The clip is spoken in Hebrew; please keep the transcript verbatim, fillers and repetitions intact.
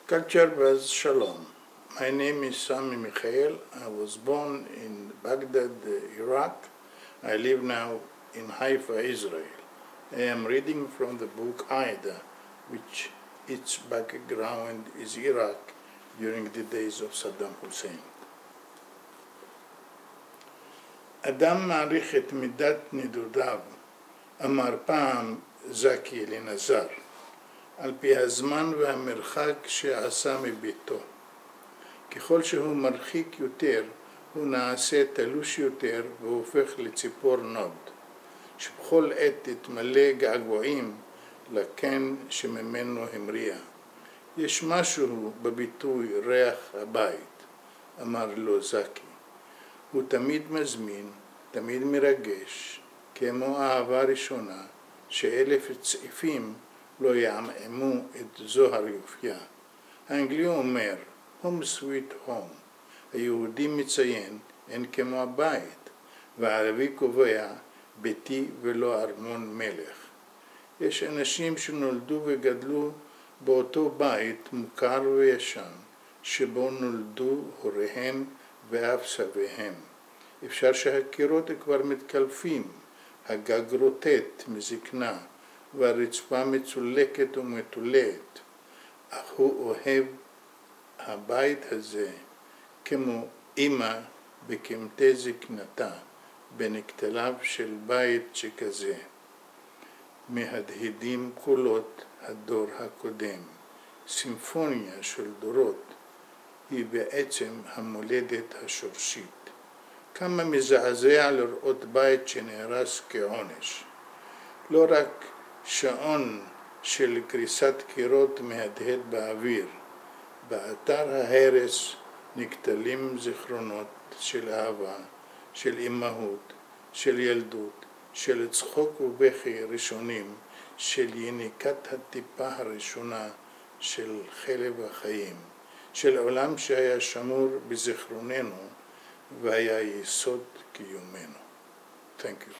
Culture was Shalom. My name is Sami Mikhael. I was born in Baghdad, Iraq. I live now in Haifa, Israel. I am reading from the book Aida, which its background is Iraq during the days of Saddam Hussein. אדם מעריך את מידת נדודיו, אמר פעם זקי לנזר, על פי הזמן והמרחק שעשה מביתו. ככל שהוא מרחיק יותר, הוא נעשה תלוש יותר והופך לציפור נוד, שבכל עת תתמלא געגועים לקן שממנו המריאה. יש משהו בביטוי ריח הבית, אמר לו זקי. הוא תמיד מזמין, תמיד מרגש, כמו אהבה ראשונה, שאלף צעיפים לא יעמעמו את זוהר יופייה. האנגלי אומר, home sweet home. היהודי מציין, אין כמו הבית, והערבי קובע, ביתי ולא ארמון מלך. יש אנשים שנולדו וגדלו באותו בית מוכר וישן, שבו נולדו הוריהם ואף סביהם. אפשר שהקירות כבר מתקלפים, הגג רוטט מזקנה, והרצפה מצולקת ומתולת, אך הוא אוהב הבית הזה כמו אמא בקמתי זקנתה, בנקטליו של בית שכזה. מהדהדים קולות הדור הקודם, סימפוניה של דורות, היא בעצם המולדת השורשית. כמה מזעזע לראות בית שנהרס כעונש. לא רק שעון של קריסת קירות מהדהד באוויר, באתר ההרס נקטלים זיכרונות של אהבה, של אימהות, של ילדות, של צחוק ובכי ראשונים, של יניקת הטיפה הראשונה של חלב החיים, של עולם שהיה שמור בזיכרוננו והיה יסוד קיומנו. Thank you.